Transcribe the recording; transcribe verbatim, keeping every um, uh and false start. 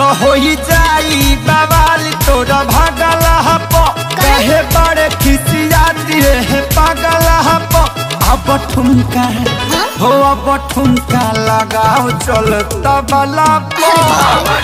तो हो ही जाई बवाल तोरा भागल हपो कहे बड़े खिसियाती है पागल हपो अब ठुमका हो अब ठुमका लगाओ चल तबला।